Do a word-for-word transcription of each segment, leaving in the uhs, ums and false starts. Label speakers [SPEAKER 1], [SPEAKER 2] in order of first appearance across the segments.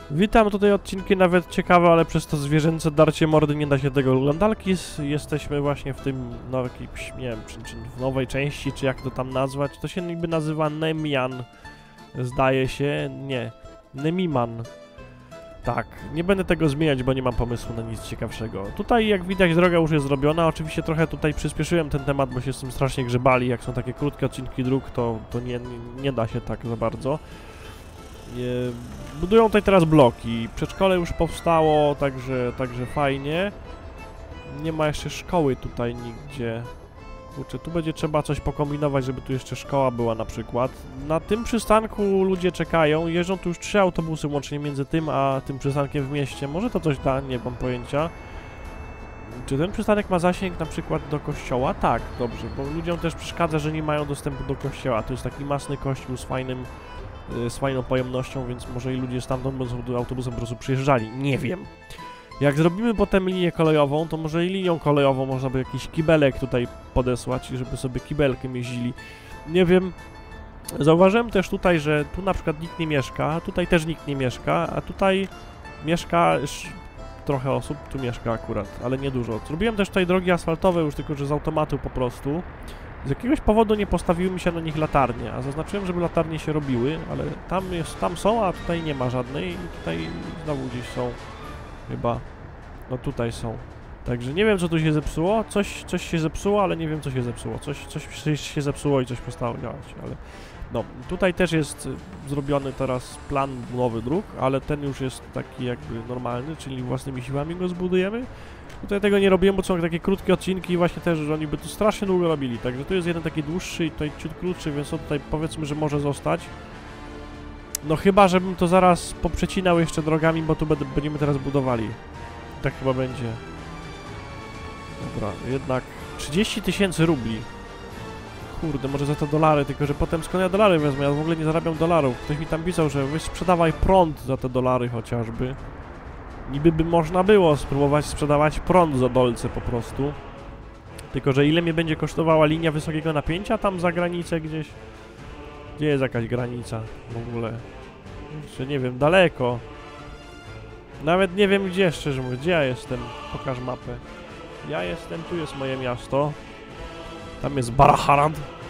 [SPEAKER 1] Witam, tutaj odcinki nawet ciekawe, ale przez to zwierzęce darcie mordy nie da się tego oglądać. Jesteśmy właśnie w tym, no jakimś, nie wiem, czy, czy w nowej części, czy jak to tam nazwać. To się niby nazywa Nemian, zdaje się, nie, Nemiman. Tak, nie będę tego zmieniać, bo nie mam pomysłu na nic ciekawszego. Tutaj, jak widać, droga już jest zrobiona. Oczywiście trochę tutaj przyspieszyłem ten temat, bo się z tym strasznie grzebali. Jak są takie krótkie odcinki dróg, to, to nie, nie, nie da się tak za bardzo. Budują tutaj teraz bloki. Przedszkole już powstało, także, także fajnie. Nie ma jeszcze szkoły tutaj nigdzie. Kurczę, tu będzie trzeba coś pokombinować, żeby tu jeszcze szkoła była na przykład. Na tym przystanku ludzie czekają. Jeżdżą tu już trzy autobusy łącznie między tym a tym przystankiem w mieście. Może to coś da, nie mam pojęcia. Czy ten przystanek ma zasięg na przykład do kościoła? Tak, dobrze, bo ludziom też przeszkadza, że nie mają dostępu do kościoła. To jest taki masny kościół z fajnym, z fajną pojemnością, więc może i ludzie stamtąd będą autobusem po prostu przyjeżdżali. Nie wiem. Jak zrobimy potem linię kolejową, to może i linią kolejową można by jakiś kibelek tutaj podesłać, żeby sobie kibelkiem jeździli. Nie wiem. Zauważyłem też tutaj, że tu na przykład nikt nie mieszka, tutaj też nikt nie mieszka, a tutaj mieszka trochę osób, tu mieszka akurat, ale nie dużo. Zrobiłem też tutaj drogi asfaltowe już, tylko że z automatu po prostu. Z jakiegoś powodu nie postawiły mi się na nich latarnie, a zaznaczyłem, żeby latarnie się robiły, ale tam, jest, tam są, a tutaj nie ma żadnej i tutaj znowu gdzieś są. Chyba. No tutaj są. Także nie wiem, co tu się zepsuło. Coś, coś się zepsuło, ale nie wiem, co się zepsuło. Coś, coś się zepsuło i coś przestało działać, ale... No, tutaj też jest zrobiony teraz plan budowy dróg, ale ten już jest taki jakby normalny, czyli własnymi siłami go zbudujemy. Tutaj tego nie robiłem, bo są takie krótkie odcinki i właśnie też, że oni by tu strasznie długo robili. Także tu jest jeden taki dłuższy i tutaj ciut krótszy, więc to tutaj powiedzmy, że może zostać. No chyba, żebym to zaraz poprzecinał jeszcze drogami, bo tu będziemy teraz budowali. Tak chyba będzie. Dobra, jednak trzydzieści tysięcy rubli. Kurde, może za to dolary, tylko że potem skąd ja dolary wezmę? Ja w ogóle nie zarabiam dolarów. Ktoś mi tam pisał, że weź sprzedawaj prąd za te dolary chociażby. Niby by można było spróbować sprzedawać prąd za dolce po prostu. Tylko że ile mnie będzie kosztowała linia wysokiego napięcia tam za granicę gdzieś? Gdzie jest jakaś granica w ogóle? Jeszcze nie wiem, daleko. Nawet nie wiem gdzie, szczerze mówiąc. Gdzie ja jestem? Pokaż mapę. Ja jestem, tu jest moje miasto. Tam jest Baraharad.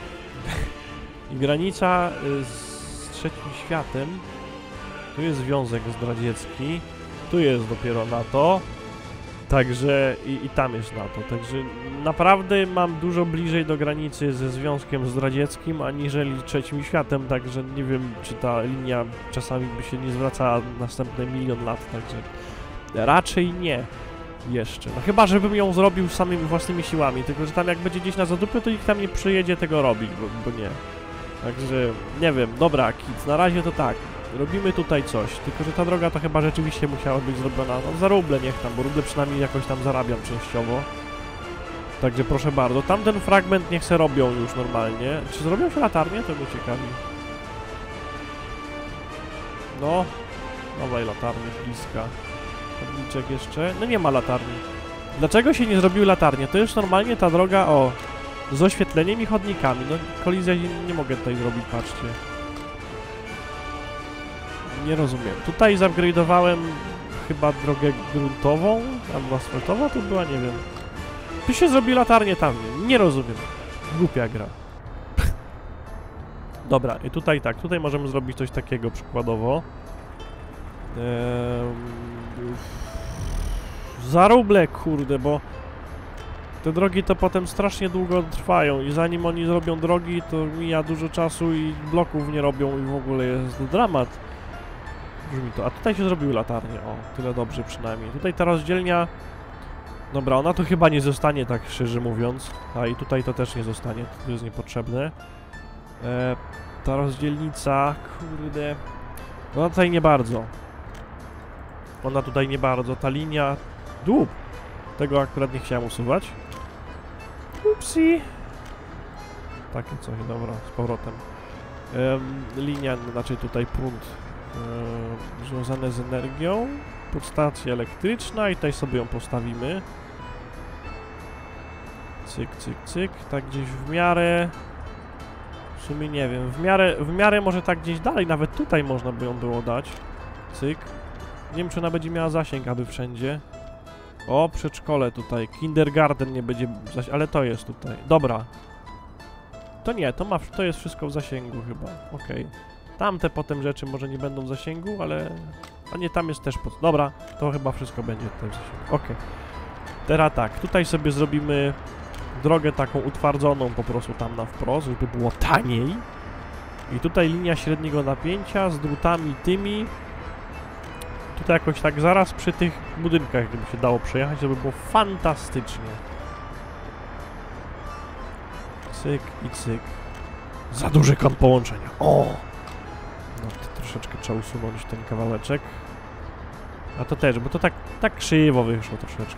[SPEAKER 1] I granica z trzecim światem. Tu jest Związek Zdradziecki. Tu jest dopiero NATO. Także i, i tam jest NATO. Także naprawdę mam dużo bliżej do granicy ze Związkiem Zdradzieckim, aniżeli trzecim światem. Także nie wiem, czy ta linia czasami by się nie zwracała następny milion lat. Także raczej nie. Jeszcze. No chyba, żebym ją zrobił samymi własnymi siłami, tylko że tam jak będzie gdzieś na zadupie, to nikt tam nie przyjedzie tego robić, bo, bo nie. Także, nie wiem, dobra, kids, na razie to tak. Robimy tutaj coś, tylko że ta droga to chyba rzeczywiście musiała być zrobiona, no za ruble niech tam, bo ruble przynajmniej jakoś tam zarabiam częściowo. Także proszę bardzo, tamten fragment niech se robią już normalnie. Czy zrobią się latarnie? To mnie ciekawi. No, nowej latarni bliska. Tabliczek jeszcze. No nie ma latarni. Dlaczego się nie zrobiły latarnie? To już normalnie ta droga, o, z oświetleniem i chodnikami. No kolizja nie, nie mogę tutaj zrobić, patrzcie. Nie rozumiem. Tutaj zupgrade'owałem chyba drogę gruntową, albo asfaltowa to była, nie wiem. Tu się zrobi latarnie tam. Nie rozumiem. Głupia gra. Dobra, i tutaj tak, tutaj możemy zrobić coś takiego przykładowo. Eee... Za ruble, kurde, bo te drogi to potem strasznie długo trwają i zanim oni zrobią drogi, to mija dużo czasu i bloków nie robią i w ogóle jest dramat. Brzmi to. A tutaj się zrobiły latarnie, o, tyle dobrze przynajmniej. Tutaj ta rozdzielnia... Dobra, ona tu chyba nie zostanie, tak szczerze mówiąc. A i tutaj to też nie zostanie, to jest niepotrzebne. E, ta rozdzielnica, kurde... Ona tutaj nie bardzo. Ona tutaj nie bardzo. Ta linia... Dup! Tego akurat nie chciałem usuwać. Upsi! Takie coś, dobra, z powrotem. Ehm, linia, znaczy tutaj prąd e, związany z energią. Podstacja elektryczna i tutaj sobie ją postawimy. Cyk, cyk, cyk. Tak gdzieś w miarę... W sumie nie wiem. W miarę, w miarę może tak gdzieś dalej, nawet tutaj można by ją było dać. Cyk. Nie wiem, czy ona będzie miała zasięg, aby wszędzie. O, przedszkole tutaj. Kindergarten nie będzie... Zaś ale to jest tutaj. Dobra. To nie, to ma... To jest wszystko w zasięgu chyba. Okej. Okay. Tamte potem rzeczy może nie będą w zasięgu, ale... A nie, tam jest też pod... Dobra, to chyba wszystko będzie tutaj w zasięgu. Okej. Okay. Teraz tak, tutaj sobie zrobimy drogę taką utwardzoną po prostu tam na wprost, żeby było taniej. I tutaj linia średniego napięcia z drutami tymi. Tutaj jakoś tak zaraz przy tych budynkach, gdyby się dało przejechać, to by było fantastycznie. Cyk i cyk. Za duży kąt połączenia. O! No to troszeczkę trzeba usunąć ten kawałeczek. A to też, bo to tak, tak krzywo wyszło troszeczkę.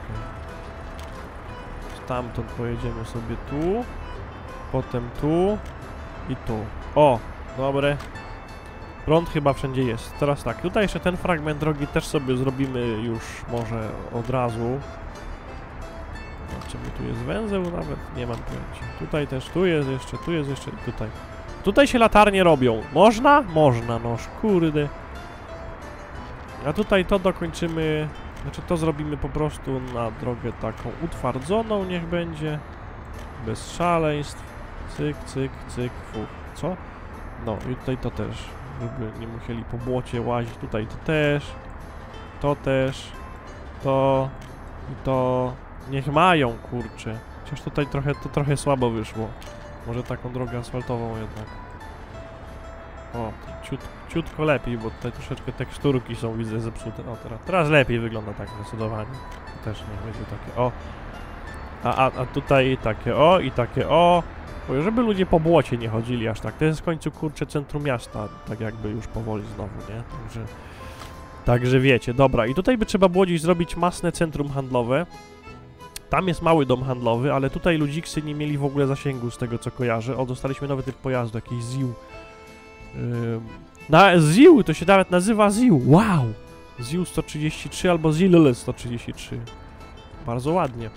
[SPEAKER 1] Stamtąd pojedziemy sobie tu. Potem tu. I tu. O! Dobre. Prąd chyba wszędzie jest. Teraz tak, tutaj jeszcze ten fragment drogi też sobie zrobimy już może od razu. Zobaczymy, tu jest węzeł nawet? Nie mam pojęcia. Tutaj też, tu jest jeszcze, tu jest jeszcze, tutaj. Tutaj się latarnie robią. Można? Można, no kurde. A tutaj to dokończymy, znaczy to zrobimy po prostu na drogę taką utwardzoną, niech będzie. Bez szaleństw. Cyk, cyk, cyk, fu. Co? No i tutaj to też. Żeby nie musieli po błocie łazić. Tutaj to też. To też. To. I to. Niech mają, kurczę. Chociaż tutaj trochę, to trochę słabo wyszło. Może taką drogę asfaltową jednak. O, ciut, ciutko lepiej, bo tutaj troszeczkę teksturki są, widzę, zepsute. O, teraz, teraz lepiej wygląda tak zdecydowanie. Też niech będzie takie o. A, a, a tutaj takie o i takie o. Bo żeby ludzie po błocie nie chodzili aż tak. To jest w końcu, kurczę, centrum miasta, tak jakby już powoli znowu, nie? Także, także wiecie, dobra. I tutaj by trzeba było gdzieś zrobić masne centrum handlowe. Tam jest mały dom handlowy, ale tutaj ludziksy nie mieli w ogóle zasięgu z tego, co kojarzę. O, dostaliśmy nowy typ pojazdu, jakiś Ziu. Yy, na Ziu, to się nawet nazywa Ziu, wow! Ziu sto trzydzieści trzy albo Zil sto trzydzieści trzy. Bardzo ładnie.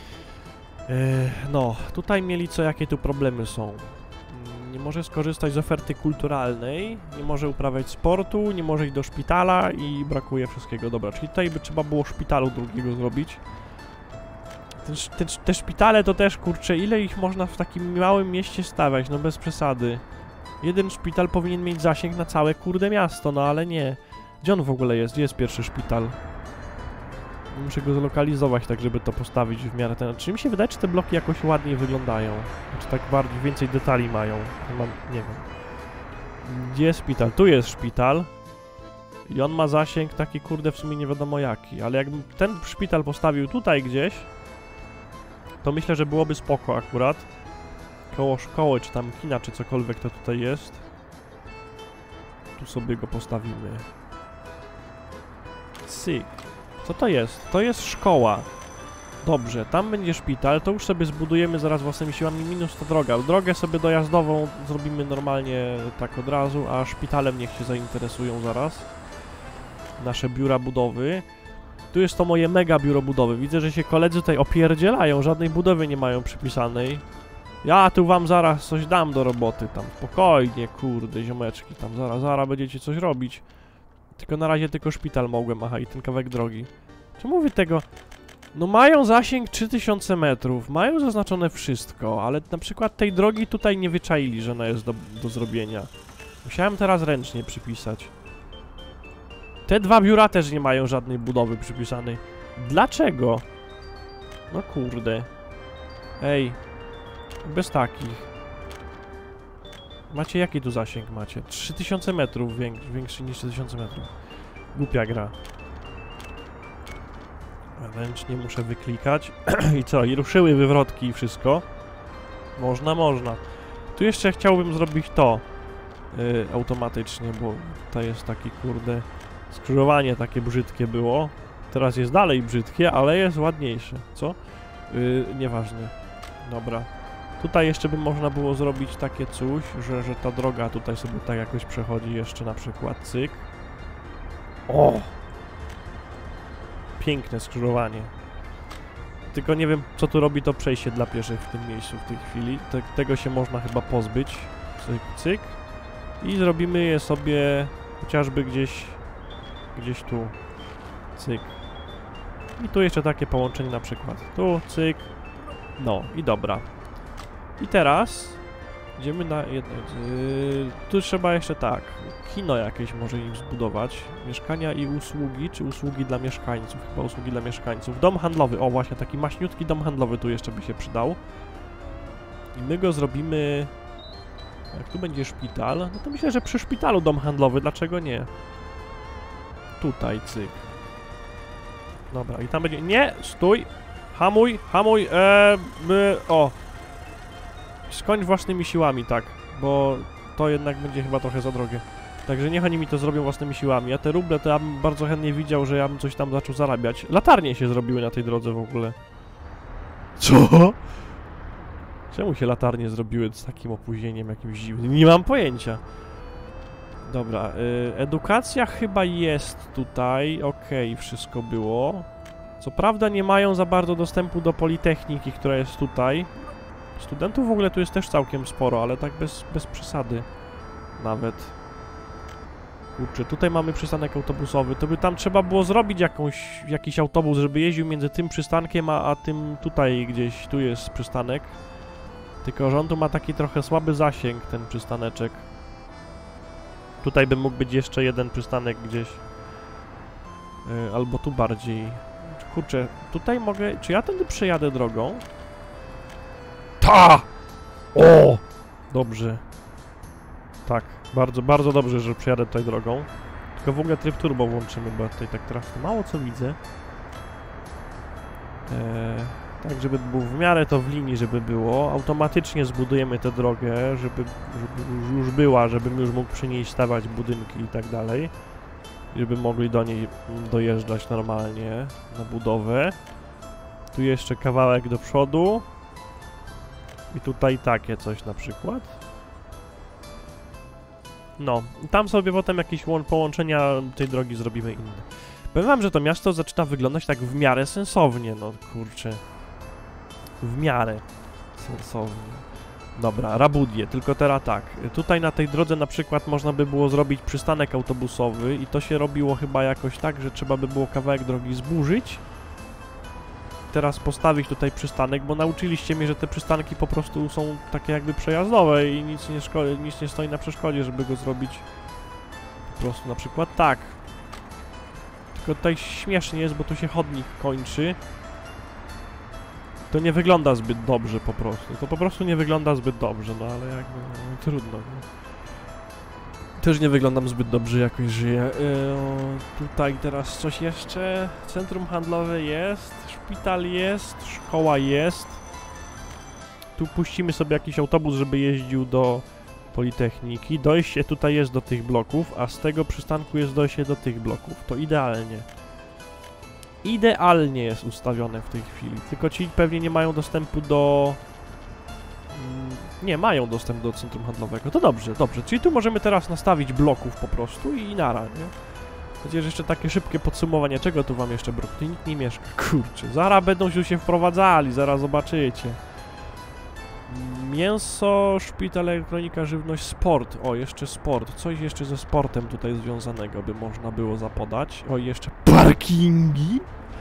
[SPEAKER 1] No, tutaj mieli co, jakie tu problemy są. Nie może skorzystać z oferty kulturalnej, nie może uprawiać sportu, nie może iść do szpitala i brakuje wszystkiego. Dobra, czyli tutaj by trzeba było szpitalu drugiego zrobić. Te, te, te szpitale to też, kurczę, ile ich można w takim małym mieście stawiać, no bez przesady. Jeden szpital powinien mieć zasięg na całe kurde miasto, no ale nie. Gdzie on w ogóle jest? Gdzie jest pierwszy szpital? Muszę go zlokalizować tak, żeby to postawić w miarę ten... Czy mi się wydaje, czy te bloki jakoś ładniej wyglądają? Czy tak bardziej, więcej detali mają? Mam, nie wiem. Gdzie jest szpital? Tu jest szpital. I on ma zasięg taki, kurde, w sumie nie wiadomo jaki. Ale jakbym ten szpital postawił tutaj gdzieś, to myślę, że byłoby spoko akurat. Koło szkoły, czy tam kina, czy cokolwiek to tutaj jest. Tu sobie go postawimy. Syk. Co to jest? To jest szkoła. Dobrze, tam będzie szpital, to już sobie zbudujemy zaraz własnymi siłami, minus to droga. Drogę sobie dojazdową zrobimy normalnie tak od razu, a szpitalem niech się zainteresują zaraz. Nasze biura budowy. Tu jest to moje mega biuro budowy. Widzę, że się koledzy tutaj opierdzielają, żadnej budowy nie mają przypisanej. Ja tu wam zaraz coś dam do roboty tam. Spokojnie, kurde, ziomeczki, tam zaraz, zaraz będziecie coś robić. Tylko na razie tylko szpital mogłem, aha, i ten kawałek drogi. Czemu mówię tego? No mają zasięg trzy tysiące metrów, mają zaznaczone wszystko, ale na przykład tej drogi tutaj nie wyczaili, że ona jest do, do zrobienia. Musiałem teraz ręcznie przypisać. Te dwa biura też nie mają żadnej budowy przypisanej. Dlaczego? No kurde. Ej. Bez takich. Macie jaki tu zasięg macie? trzy tysiące metrów, większy, większy niż trzy tysiące metrów. Głupia gra. Ręcznie muszę wyklikać. I co? I ruszyły wywrotki i wszystko. Można, można. Tu jeszcze chciałbym zrobić to yy, automatycznie, bo tutaj jest taki, kurde, skrzyżowanie takie brzydkie było. Teraz jest dalej brzydkie, ale jest ładniejsze. Co? Yy, nieważne. Dobra. Tutaj jeszcze by można było zrobić takie coś, że, że ta droga tutaj sobie tak jakoś przechodzi jeszcze na przykład, cyk. O! Piękne skrzyżowanie. Tylko nie wiem, co tu robi to przejście dla pieszych w tym miejscu w tej chwili. Te, tego się można chyba pozbyć. Cyk, cyk. I zrobimy je sobie chociażby gdzieś, gdzieś tu. cyk. I tu jeszcze takie połączenie na przykład. Tu, cyk. No i dobra. I teraz idziemy na jedno. Yy, tu trzeba jeszcze tak. Kino jakieś może im zbudować. Mieszkania i usługi, czy usługi dla mieszkańców? Chyba usługi dla mieszkańców. Dom handlowy. O, właśnie taki maśniutki dom handlowy tu jeszcze by się przydał. I my go zrobimy... Jak tu będzie szpital, no to myślę, że przy szpitalu dom handlowy, dlaczego nie? Tutaj, cyk. Dobra, i tam będzie... Nie! Stój! Hamuj! Hamuj! Eee, my, o! Skończ własnymi siłami, tak. Bo to jednak będzie chyba trochę za drogie. Także niech oni mi to zrobią własnymi siłami. A te ruble to ja bym bardzo chętnie widział, że ja bym coś tam zaczął zarabiać. Latarnie się zrobiły na tej drodze w ogóle. Co? Czemu się latarnie zrobiły z takim opóźnieniem jakimś dziwnym? Nie mam pojęcia. Dobra, y, edukacja chyba jest tutaj. Okej, okay, wszystko było. Co prawda nie mają za bardzo dostępu do Politechniki, która jest tutaj. Studentów w ogóle tu jest też całkiem sporo, ale tak bez, bez przesady. Nawet. Kurczę, tutaj mamy przystanek autobusowy. To by tam trzeba było zrobić jakąś, jakiś autobus, żeby jeździł między tym przystankiem, a, a tym tutaj gdzieś. Tu jest przystanek. Tylko że on tu ma taki trochę słaby zasięg, ten przystaneczek. Tutaj by mógł być jeszcze jeden przystanek gdzieś. Yy, albo tu bardziej. Kurczę, tutaj mogę... Czy ja tędy przejadę drogą? Ta! O! Dobrze. Tak, bardzo, bardzo dobrze, że przejadę tutaj drogą. Tylko w ogóle tryb turbo włączymy, bo tutaj tak teraz mało co widzę. Eee, tak, żeby był w miarę to w linii, żeby było. Automatycznie zbudujemy tę drogę, żeby, żeby już była, żebym już mógł przy niej stawiać budynki i tak dalej. Żeby mogli do niej dojeżdżać normalnie na budowę. Tu jeszcze kawałek do przodu. I tutaj takie coś na przykład. No, tam sobie potem jakieś połączenia tej drogi zrobimy inne. Powiem wam, że to miasto zaczyna wyglądać tak w miarę sensownie, no kurczę. W miarę sensownie. Dobra, Rabudie, tylko teraz tak. Tutaj na tej drodze na przykład można by było zrobić przystanek autobusowy i to się robiło chyba jakoś tak, że trzeba by było kawałek drogi zburzyć. Teraz postawić tutaj przystanek, bo nauczyliście mnie, że te przystanki po prostu są takie jakby przejazdowe i nic nie, szko- nic nie stoi na przeszkodzie, żeby go zrobić po prostu na przykład tak. Tylko tutaj śmiesznie jest, bo tu się chodnik kończy. To nie wygląda zbyt dobrze po prostu. To po prostu nie wygląda zbyt dobrze, no ale jakby no, trudno. No. Też nie wyglądam zbyt dobrze, jakoś żyję. Yy, tutaj teraz coś jeszcze. Centrum handlowe jest, szpital jest, szkoła jest. Tu puścimy sobie jakiś autobus, żeby jeździł do Politechniki. Dojście tutaj jest do tych bloków, a z tego przystanku jest dojście do tych bloków. To idealnie. Idealnie jest ustawione w tej chwili. Tylko ci pewnie nie mają dostępu do... Nie, mają dostęp do centrum handlowego. To dobrze, dobrze. Czyli tu możemy teraz nastawić bloków po prostu i nara, nie? Chociaż jeszcze takie szybkie podsumowanie. Czego tu wam jeszcze brakuje? Nikt nie mieszka. Kurczę, zaraz będą się się wprowadzali, zaraz zobaczycie. Mięso, szpital, elektronika, żywność, sport. O, jeszcze sport. Coś jeszcze ze sportem tutaj związanego by można było zapodać. O, jeszcze parkingi.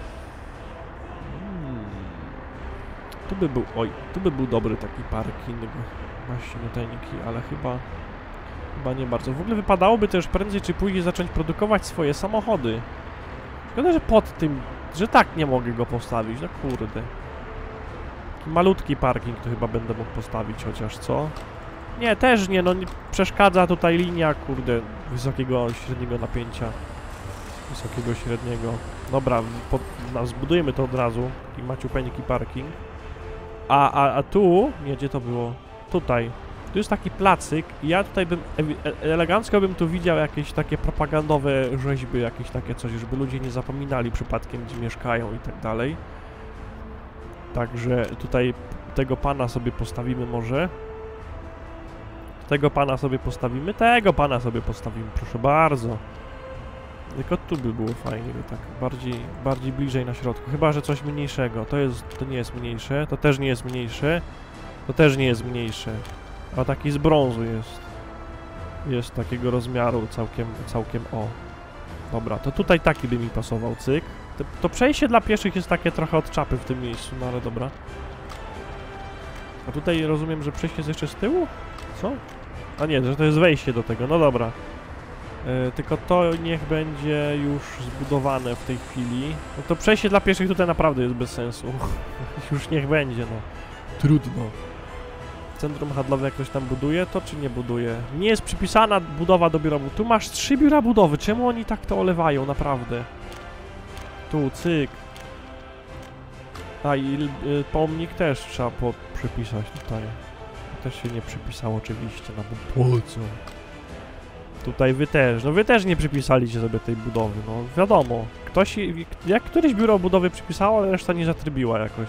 [SPEAKER 1] Tu by był, oj, tu by był dobry taki parking maśniuteńki, ale chyba, chyba nie bardzo. W ogóle wypadałoby też prędzej czy później zacząć produkować swoje samochody. Szkoda, że pod tym, że tak nie mogę go postawić, no kurde. Taki malutki parking to chyba będę mógł postawić chociaż, co? Nie, też nie, no nie, przeszkadza tutaj linia, kurde, wysokiego, średniego napięcia. Wysokiego, średniego. Dobra, pod, no, zbudujemy to od razu, taki maciupeńki parking. A, a, a tu, nie, gdzie to było? Tutaj. Tu jest taki placyk i ja tutaj bym, e elegancko bym tu widział jakieś takie propagandowe rzeźby, jakieś takie coś, żeby ludzie nie zapominali przypadkiem, gdzie mieszkają i tak dalej. Także tutaj tego pana sobie postawimy może. Tego pana sobie postawimy, tego pana sobie postawimy, proszę bardzo. Tylko tu by było fajnie, tak bardziej, bardziej bliżej na środku. Chyba, że coś mniejszego. To jest, to nie jest mniejsze, to też nie jest mniejsze. To też nie jest mniejsze. A taki z brązu jest. Jest takiego rozmiaru całkiem, całkiem o. Dobra, to tutaj taki by mi pasował, cyk. To, to przejście dla pieszych jest takie trochę od czapy w tym miejscu, no ale dobra. A tutaj rozumiem, że przejście jest jeszcze z tyłu? Co? A nie, że to jest wejście do tego, no dobra. Yy, tylko to niech będzie już zbudowane w tej chwili. No to przejście dla pieszych tutaj naprawdę jest bez sensu. Już niech będzie, no. Trudno. Centrum handlowe jak ktoś tam buduje, to czy nie buduje? Nie jest przypisana budowa do biura budowy. Tu masz trzy biura budowy, czemu oni tak to olewają, naprawdę? Tu, cyk. A i y, pomnik też trzeba po przypisać tutaj. To też się nie przypisało oczywiście, no bo po co? Tutaj wy też, no wy też nie przypisaliście sobie tej budowy, no wiadomo. Ktoś, jak któreś biuro budowy przypisało, ale reszta nie zatrybiła jakoś.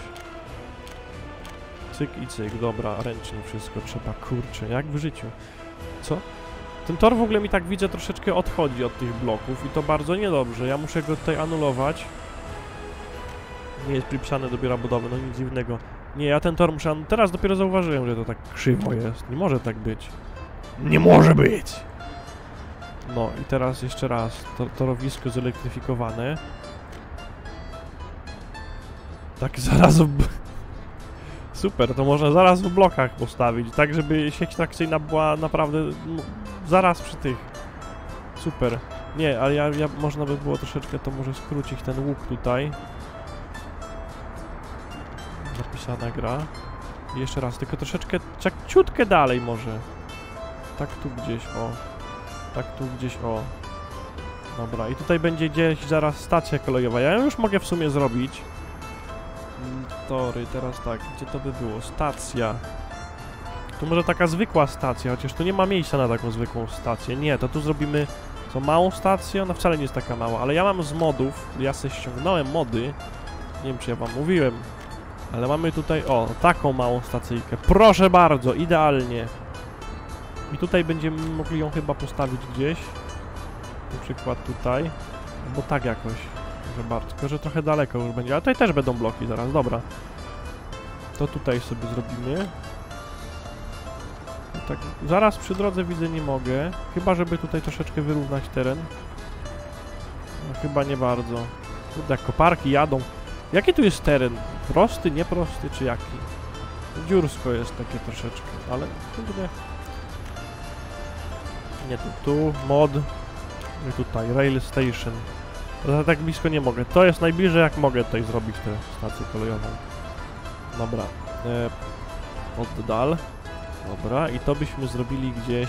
[SPEAKER 1] Cyk i cyk, dobra, ręcznie wszystko trzeba, kurczę, jak w życiu. Co? Ten tor w ogóle mi tak widzę troszeczkę odchodzi od tych bloków i to bardzo niedobrze, ja muszę go tutaj anulować. Nie jest przypisane do biura budowy, no nic dziwnego. Nie, ja ten tor muszę, an... teraz dopiero zauważyłem, że to tak krzywo jest, nie może tak być. Nie może być! No i teraz jeszcze raz, to, torowisko zelektryfikowane. Tak zaraz w... Super, to można zaraz w blokach postawić, tak żeby sieć trakcyjna była naprawdę no, zaraz przy tych. Super. Nie, ale ja, ja można by było troszeczkę to może skrócić ten łuk tutaj. Zapisana gra. I jeszcze raz, tylko troszeczkę, tak ciutkę dalej może. Tak tu gdzieś, o. Tak tu gdzieś, o. Dobra, i tutaj będzie gdzieś zaraz stacja kolejowa. Ja ją już mogę w sumie zrobić. Tory, teraz tak, gdzie to by było? Stacja. Tu może taka zwykła stacja, chociaż tu nie ma miejsca na taką zwykłą stację. Nie, to tu zrobimy co, małą stację? Ona wcale nie jest taka mała, ale ja mam z modów, ja sobie ściągnąłem mody. Nie wiem, czy ja wam mówiłem, ale mamy tutaj, o, taką małą stacyjkę. Proszę bardzo, idealnie. I tutaj będziemy mogli ją chyba postawić gdzieś. Na przykład tutaj. Albo tak jakoś. Że bardzo, tylko że trochę daleko już będzie, ale tutaj też będą bloki zaraz, dobra. To tutaj sobie zrobimy. No tak, zaraz przy drodze widzę nie mogę, chyba żeby tutaj troszeczkę wyrównać teren. No chyba nie bardzo. Kurde, jak koparki jadą. Jaki tu jest teren? Prosty, nieprosty, czy jaki? Dziursko jest takie troszeczkę, ale kurde. Nie tu, tu, mod. I tutaj, rail station. Ja tak blisko nie mogę. To jest najbliżej jak mogę tutaj zrobić tę stację kolejową. Dobra. E, oddal. Dobra. I to byśmy zrobili gdzieś...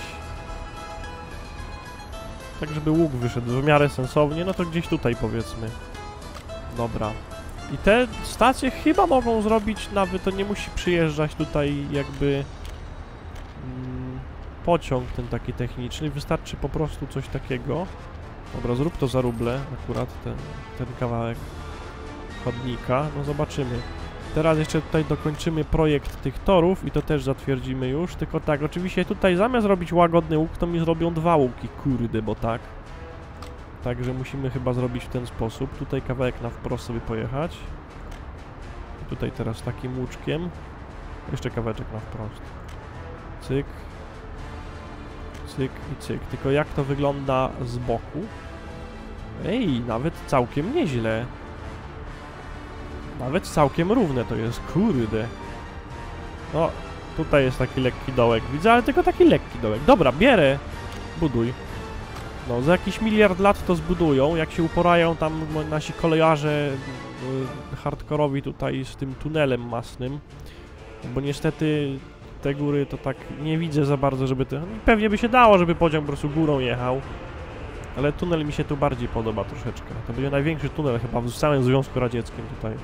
[SPEAKER 1] tak, żeby łuk wyszedł w miarę sensownie. No to gdzieś tutaj powiedzmy. Dobra. I te stacje chyba mogą zrobić nawet, to nie musi przyjeżdżać tutaj jakby... Mm, pociąg ten taki techniczny. Wystarczy po prostu coś takiego. Dobra, zrób to za ruble, akurat ten, ten kawałek chodnika, no zobaczymy. Teraz jeszcze tutaj dokończymy projekt tych torów i to też zatwierdzimy już, tylko tak, oczywiście tutaj zamiast robić łagodny łuk, to mi zrobią dwa łuki, kurde, bo tak. Także musimy chyba zrobić w ten sposób, tutaj kawałek na wprost sobie pojechać. I tutaj teraz takim łuczkiem, jeszcze kawałeczek na wprost. Cyk. Cyk i cyk, tylko jak to wygląda z boku? Ej, nawet całkiem nieźle. Nawet całkiem równe to jest, kurde. No, tutaj jest taki lekki dołek, widzę, ale tylko taki lekki dołek. Dobra, bierę. Buduj. No, za jakiś miliard lat to zbudują, jak się uporają tam nasi kolejarze y, hardkorowi tutaj z tym tunelem masnym. Bo niestety te góry to tak nie widzę za bardzo, żeby to... Pewnie by się dało, żeby pociąg po prostu górą jechał. Ale tunel mi się tu bardziej podoba troszeczkę. To będzie największy tunel chyba w całym Związku Radzieckim tutaj.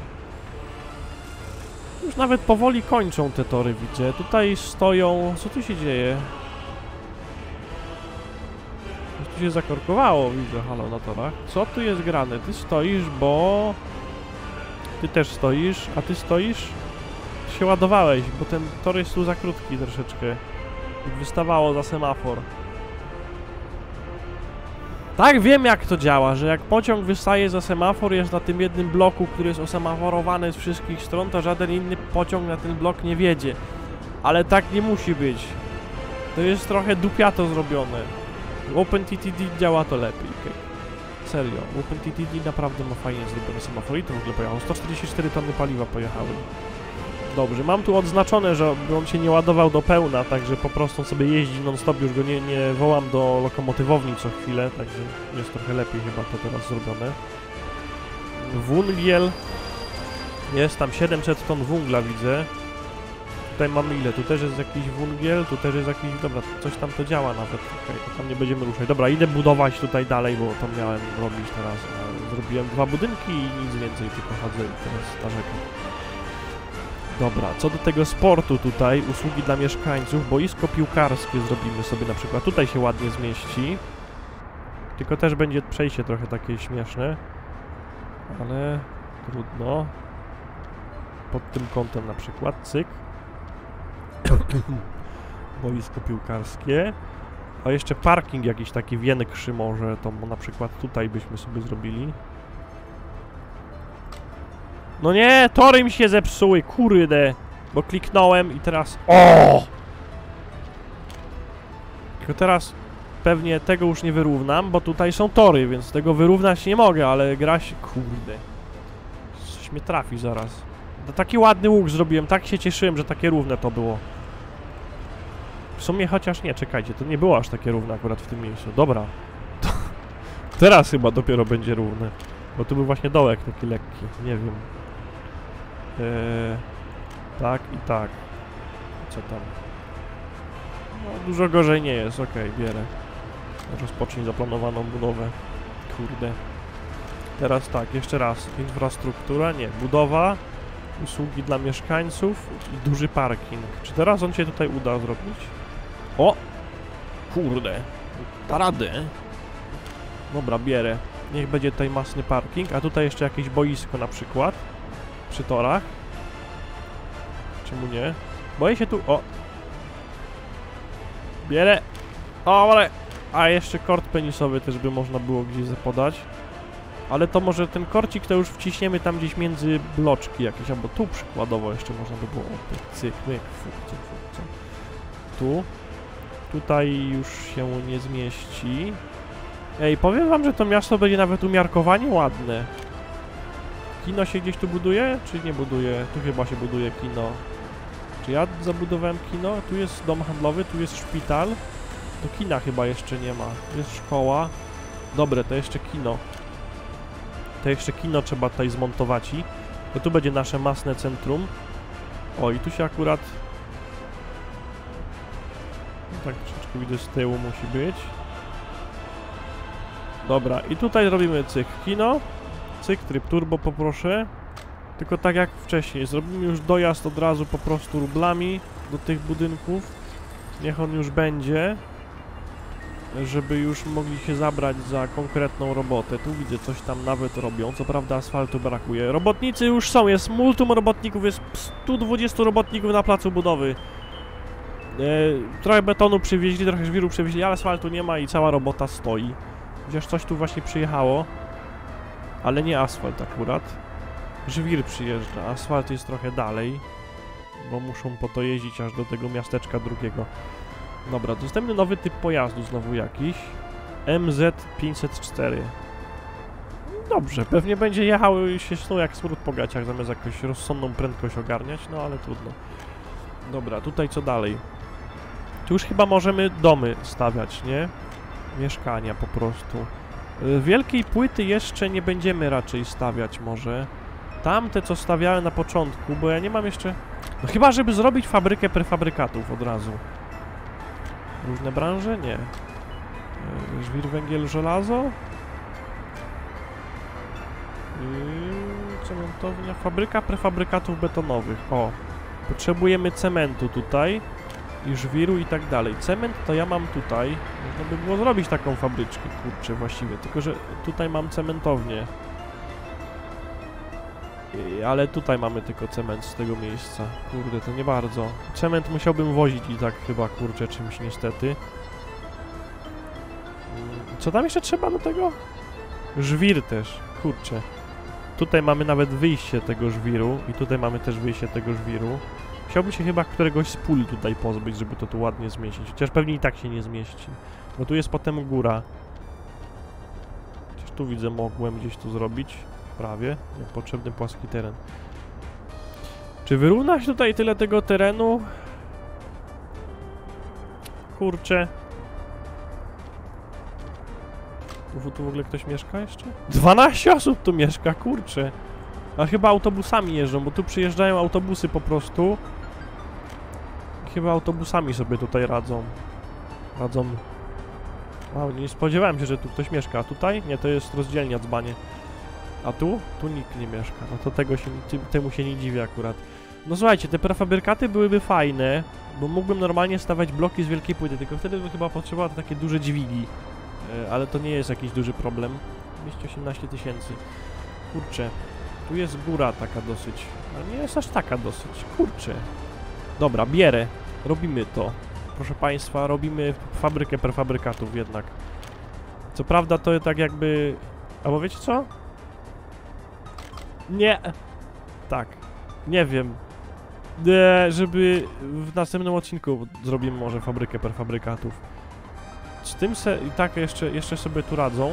[SPEAKER 1] Już nawet powoli kończą te tory, widzę. Tutaj stoją... Co tu się dzieje? Coś tu się zakorkowało, widzę, halo, na torach. Co tu jest grane? Ty stoisz, bo... Ty też stoisz, a ty stoisz? Ty się ładowałeś, bo ten tor jest tu za krótki troszeczkę. Wystawało za semafor. Tak, wiem jak to działa, że jak pociąg wystaje za semafor, jest na tym jednym bloku, który jest osemaforowany z wszystkich stron, to żaden inny pociąg na ten blok nie wjedzie. Ale tak nie musi być. To jest trochę dupiato zrobione. W OpenTTD działa to lepiej. Okay. serio. OpenTTD naprawdę ma fajnie zrobione semafory. To w ogóle pojechał. sto czterdzieści cztery tony paliwa pojechały. Dobrze, mam tu odznaczone, że on się nie ładował do pełna, także po prostu sobie jeździ non-stop, już go nie, nie wołam do lokomotywowni co chwilę, także jest trochę lepiej chyba to teraz zrobione. Wungiel. Jest tam siedemset ton wungla, widzę. Tutaj mamy ile? Tu też jest jakiś wungiel, tu też jest jakiś... Dobra, coś tam to działa nawet. Okay, to tam nie będziemy ruszać. Dobra, idę budować tutaj dalej, bo to miałem robić teraz. Zrobiłem dwa budynki i nic więcej, tylko chodzę i teraz narzekam. Dobra, co do tego sportu tutaj, usługi dla mieszkańców, boisko piłkarskie zrobimy sobie na przykład. Tutaj się ładnie zmieści. Tylko też będzie przejście trochę takie śmieszne. Ale trudno. Pod tym kątem na przykład, cyk. Boisko piłkarskie. A jeszcze parking jakiś taki większy może, to na przykład tutaj byśmy sobie zrobili. No nie, tory mi się zepsuły, kurde. Bo kliknąłem i teraz... O! Tylko teraz pewnie tego już nie wyrównam, bo tutaj są tory, więc tego wyrównać nie mogę, ale gra się... Kurde. Coś mnie trafi zaraz. To taki ładny łuk zrobiłem, tak się cieszyłem, że takie równe to było. W sumie chociaż nie, czekajcie, to nie było aż takie równe akurat w tym miejscu. Dobra. To teraz chyba dopiero będzie równe. Bo tu był właśnie dołek taki lekki, nie wiem. Eee, tak i tak. Co tam? No, dużo gorzej nie jest, okej, okay, bierę. Rozpocznij zaplanowaną budowę. Kurde. Teraz tak, jeszcze raz. Infrastruktura, nie. Budowa. Usługi dla mieszkańców i duży parking. Czy teraz on się tutaj uda zrobić? O! Kurde. Da radę. Dobra, bierę. Niech będzie tutaj masny parking, a tutaj jeszcze jakieś boisko na przykład. Przy torach. Czemu nie? Boję się tu... O! Bierę. O, ale... A jeszcze kort penisowy też by można było gdzieś zapodać. Ale to może ten korcik to już wciśniemy tam gdzieś między bloczki jakieś, albo tu przykładowo jeszcze można by było... O, cyk, myk, fuk, cyk, fuk, cyk. Tu. Tutaj już się nie zmieści. Ej, powiem wam, że to miasto będzie nawet umiarkowanie ładne. Kino się gdzieś tu buduje, czy nie buduje? Tu chyba się buduje kino. Czy ja zabudowałem kino? Tu jest dom handlowy, tu jest szpital. To kina chyba jeszcze nie ma. Jest szkoła. Dobre, to jeszcze kino. To jeszcze kino trzeba tutaj zmontować i... To tu będzie nasze masne centrum. O, i tu się akurat... No tak troszeczkę widzę z tyłu musi być. Dobra, i tutaj robimy cyk kino. Cyk, tryb turbo poproszę. Tylko tak jak wcześniej, zrobimy już dojazd od razu po prostu rublami do tych budynków. Niech on już będzie. Żeby już mogli się zabrać za konkretną robotę. Tu widzę, coś tam nawet robią. Co prawda asfaltu brakuje. Robotnicy już są, jest multum robotników, jest stu dwudziestu robotników na placu budowy. E, trochę betonu przywieźli, trochę żwiru przywieźli, ale asfaltu nie ma i cała robota stoi. Chociaż coś tu właśnie przyjechało. Ale nie asfalt akurat. Żwir przyjeżdża, asfalt jest trochę dalej. Bo muszą po to jeździć aż do tego miasteczka drugiego. Dobra, dostępny nowy typ pojazdu znowu jakiś. M Z pięćset cztery. Dobrze, pewnie będzie jechał i się snuł jak smród po gaciach, zamiast jakąś rozsądną prędkość ogarniać, no ale trudno. Dobra, tutaj co dalej? Tu już chyba możemy domy stawiać, nie? Mieszkania po prostu. Wielkiej płyty jeszcze nie będziemy raczej stawiać może. Tamte co stawiałem na początku, bo ja nie mam jeszcze... No chyba, żeby zrobić fabrykę prefabrykatów od razu. Różne branże? Nie. Żwir, węgiel, żelazo? Yy, cementownia. Fabryka prefabrykatów betonowych. O. Potrzebujemy cementu tutaj. I żwiru i tak dalej. Cement to ja mam tutaj. Można by było zrobić taką fabryczkę, kurczę, właściwie. Tylko, że tutaj mam cementownię. Yy, ale tutaj mamy tylko cement z tego miejsca. Kurde, to nie bardzo. Cement musiałbym wozić i tak chyba, kurczę, czymś niestety. Yy, co tam jeszcze trzeba do tego? Żwir też, kurczę. Tutaj mamy nawet wyjście tego żwiru i tutaj mamy też wyjście tego żwiru. Chciałbym się chyba któregoś z pól tutaj pozbyć, żeby to tu ładnie zmieścić. Chociaż pewnie i tak się nie zmieści. Bo tu jest potem góra. Chociaż tu widzę, mogłem gdzieś tu zrobić. Prawie. Niepotrzebny płaski teren. Czy wyrówna się tutaj tyle tego terenu? Kurczę. Tu, tu w ogóle ktoś mieszka jeszcze? dwanaście osób tu mieszka, kurczę. A chyba autobusami jeżdżą, bo tu przyjeżdżają autobusy po prostu. Chyba autobusami sobie tutaj radzą. Radzą. Wow, nie spodziewałem się, że tu ktoś mieszka. A tutaj? Nie, to jest rozdzielnia dzbanie. A tu? Tu nikt nie mieszka. No to tego się, temu się nie dziwię akurat. No słuchajcie, te prefabrykaty byłyby fajne, bo mógłbym normalnie stawiać bloki z wielkiej płyty, tylko wtedy by chyba potrzebowało takie duże dźwigi. E, ale to nie jest jakiś duży problem. dwieście osiemnaście tysięcy. Kurczę. Tu jest góra taka dosyć. A nie jest aż taka dosyć. Kurczę. Dobra, bierę. Robimy to. Proszę Państwa, robimy fabrykę prefabrykatów jednak. Co prawda to tak jakby... Albo wiecie co? Nie. Tak. Nie wiem. Nie, żeby w następnym odcinku zrobimy może fabrykę prefabrykatów. Z tym se i tak jeszcze, jeszcze sobie tu radzą.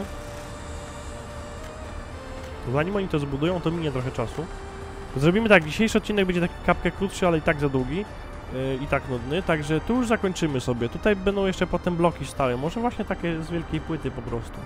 [SPEAKER 1] Zanim oni to zbudują, to minie trochę czasu. Zrobimy tak, dzisiejszy odcinek będzie taki kapkę krótszy, ale i tak za długi. Yy, I tak nudny, także tu już zakończymy sobie. Tutaj będą jeszcze potem bloki stałe. Może właśnie takie z wielkiej płyty po prostu.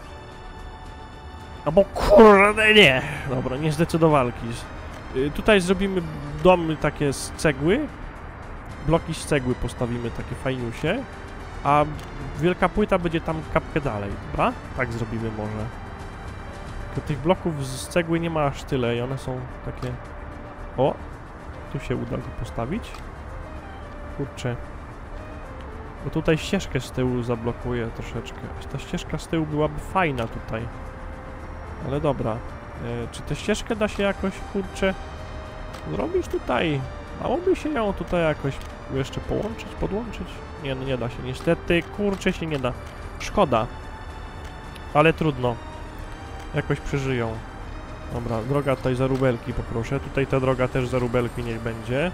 [SPEAKER 1] Albo kurde nie! Dobra, nie zdecydowalki. Yy, tutaj zrobimy domy takie z cegły. Bloki z cegły postawimy, takie fajniusie. A wielka płyta będzie tam kapkę dalej, dobra? Tak zrobimy może. Tylko tych bloków z cegły nie ma aż tyle i one są takie... O! Tu się uda go postawić. Kurczę. Bo tutaj ścieżkę z tyłu zablokuje troszeczkę. Ta ścieżka z tyłu byłaby fajna tutaj. Ale dobra. E, czy tę ścieżkę da się jakoś, kurczę, zrobić tutaj? Dałoby się ją tutaj jakoś jeszcze połączyć, podłączyć? Nie, no nie da się. Niestety, kurczę, się nie da. Szkoda. Ale trudno. Jakoś przeżyją. Dobra, droga tutaj za rubelki poproszę. Tutaj ta droga też za rubelki niech będzie.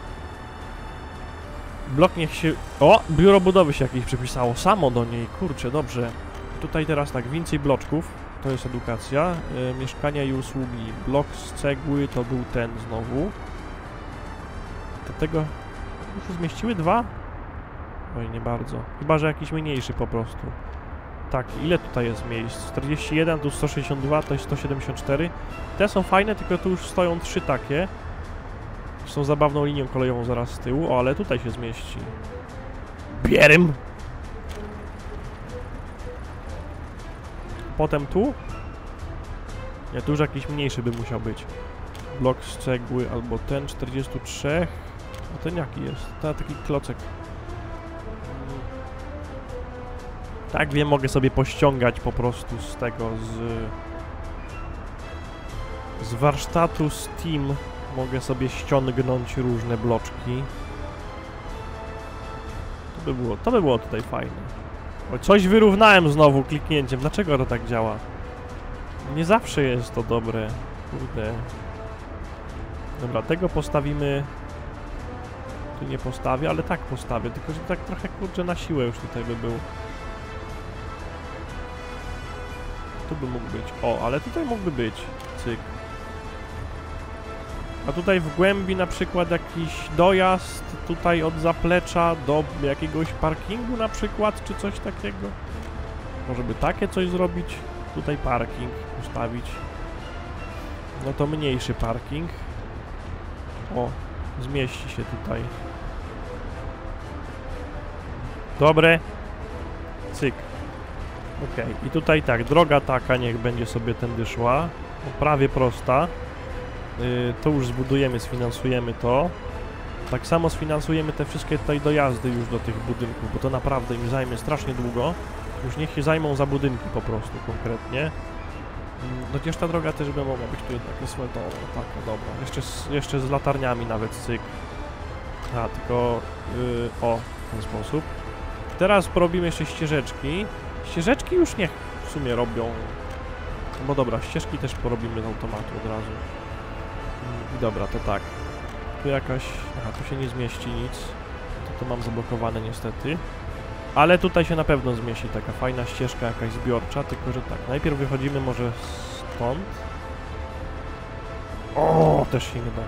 [SPEAKER 1] Blok niech się... O! Biuro budowy się jakieś przypisało. Samo do niej. Kurczę, dobrze. Tutaj teraz tak, więcej bloczków. To jest edukacja. E, mieszkania i usługi. Blok z cegły to był ten znowu. Do tego... Już się zmieściły dwa? Oj, nie bardzo. Chyba, że jakiś mniejszy po prostu. Tak, ile tutaj jest miejsc? czterdzieści jeden, tu sto sześćdziesiąt dwa, to jest sto siedemdziesiąt cztery. Te są fajne, tylko tu już stoją trzy takie. Są zabawną linią kolejową zaraz z tyłu. O, ale tutaj się zmieści. Bierym! Potem tu? Nie, tu już jakiś mniejszy by musiał być. Blok z cegły albo ten, czterdzieści trzy. A ten jaki jest? To taki klocek. Tak wiem, mogę sobie pościągać po prostu z tego, z... Z warsztatu Steam mogę sobie ściągnąć różne bloczki. To by było, to by było tutaj fajne. O, coś wyrównałem znowu kliknięciem. Dlaczego to tak działa? Nie zawsze jest to dobre. Kurde. Dobra, tego postawimy... Tu nie postawię, ale tak postawię. Tylko, że tak trochę, kurczę, na siłę już tutaj by był. Tu by mógł być. O, ale tutaj mógłby być. Cyk. A tutaj w głębi na przykład jakiś dojazd tutaj od zaplecza do jakiegoś parkingu na przykład, czy coś takiego. Może by takie coś zrobić. Tutaj parking ustawić. No to mniejszy parking. O, zmieści się tutaj. Dobre. Cyk. Okej, okay. I tutaj tak, droga taka niech będzie sobie tędy szła. No, prawie prosta. Yy, to już zbudujemy, sfinansujemy to. Tak samo sfinansujemy te wszystkie tutaj dojazdy już do tych budynków, bo to naprawdę im zajmie strasznie długo. Już niech się zajmą za budynki po prostu konkretnie. Yy, chociaż ta droga też by mogła być tu jednak asfaltowa. Tak, no dobra. Jeszcze z, jeszcze z latarniami nawet, cyk. A, tylko... Yy, o, w ten sposób. Teraz porobimy jeszcze ścieżeczki. Ścieżeczki już niech w sumie robią. No dobra, ścieżki też porobimy z automatu od razu. I dobra, to tak. Tu jakaś... Aha, tu się nie zmieści nic. To to mam zablokowane niestety. Ale tutaj się na pewno zmieści taka fajna ścieżka jakaś zbiorcza, tylko że tak, najpierw wychodzimy może stąd. O, też się nie da.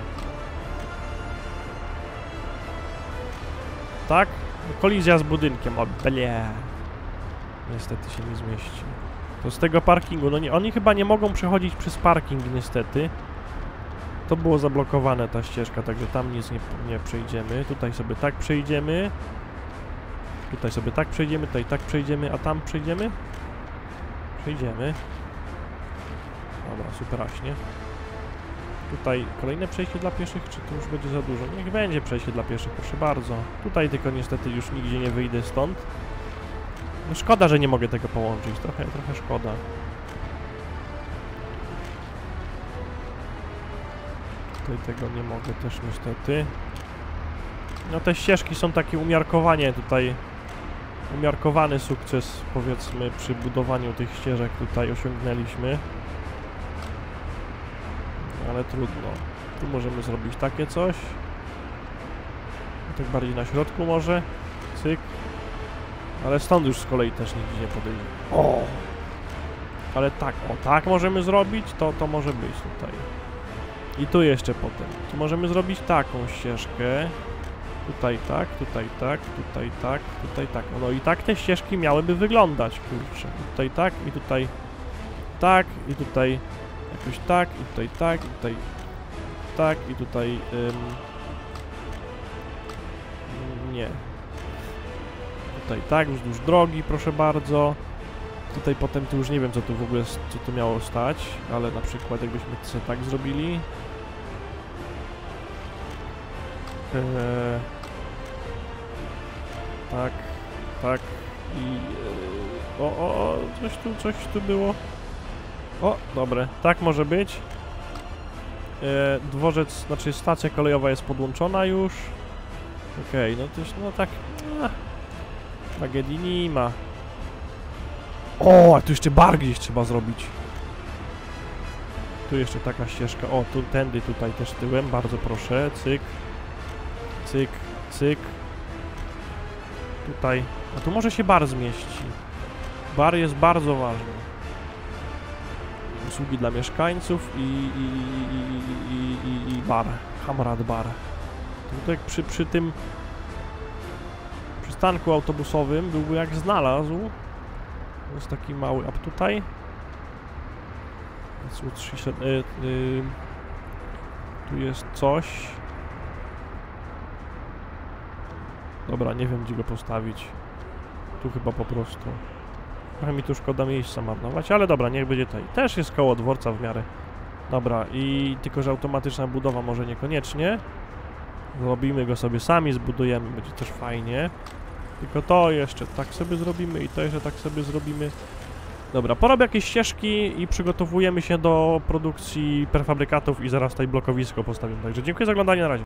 [SPEAKER 1] Tak? Kolizja z budynkiem, o ble. Niestety się nie zmieści. To z tego parkingu, no nie, oni chyba nie mogą przechodzić przez parking niestety. To było zablokowane ta ścieżka, także tam nic nie, nie przejdziemy. Tutaj sobie tak przejdziemy. Tutaj sobie tak przejdziemy, tutaj tak przejdziemy, a tam przejdziemy? Przejdziemy. Dobra, superaśnie. Tutaj kolejne przejście dla pieszych, czy to już będzie za dużo? Niech będzie przejście dla pieszych, proszę bardzo. Tutaj tylko niestety już nigdzie nie wyjdę stąd. No szkoda, że nie mogę tego połączyć, trochę, trochę szkoda. Tutaj tego nie mogę też niestety. No te ścieżki są takie umiarkowanie tutaj. Umiarkowany sukces, powiedzmy, przy budowaniu tych ścieżek tutaj osiągnęliśmy. Ale trudno. Tu możemy zrobić takie coś. Tak bardziej na środku może. Cyk. Ale stąd już z kolei też nigdzie nie podejdzie. O! Ale tak, o tak możemy zrobić, to, to może być tutaj. I tu jeszcze potem. Tu możemy zrobić taką ścieżkę. Tutaj tak, tutaj tak, tutaj tak, tutaj tak. No i tak te ścieżki miałyby wyglądać, kurczę. I tutaj tak, i tutaj tak, i tutaj jakoś tak, i tutaj tak, i tutaj tak, i tutaj ym, nie. Tutaj tak, wzdłuż drogi, proszę bardzo. Tutaj potem tu już nie wiem, co tu w ogóle, co tu miało stać, ale na przykład jakbyśmy sobie tak zrobili. Eee, tak, tak i... Eee, o, o, o, coś tu, coś tu było. O, dobre, tak może być. Eee, dworzec, znaczy stacja kolejowa jest podłączona już. Okej, okay, no to już, no tak... Ach, tragedii nie ma. O, a tu jeszcze bar gdzieś trzeba zrobić. Tu jeszcze taka ścieżka. O, tu, tędy tutaj też tyłem, bardzo proszę. Cyk. Cyk, cyk. Tutaj. A tu może się bar zmieści. Bar jest bardzo ważny. Usługi dla mieszkańców i, i, i, i, i, i bar. Hamrad bar. Tutaj przy, przy tym przystanku autobusowym byłby jak znalazł. To jest taki mały, a tutaj y, y, tu jest coś. Dobra, nie wiem, gdzie go postawić. Tu chyba po prostu. Trochę mi tu szkoda miejsca marnować, ale dobra, niech będzie tutaj. Też jest koło dworca w miarę. Dobra, i tylko, że automatyczna budowa może niekoniecznie. Zrobimy go sobie sami, zbudujemy, będzie też fajnie. Tylko to jeszcze tak sobie zrobimy i to jeszcze tak sobie zrobimy. Dobra, porobię jakieś ścieżki i przygotowujemy się do produkcji prefabrykatów i zaraz tutaj blokowisko postawimy. Także dziękuję za oglądanie, na razie.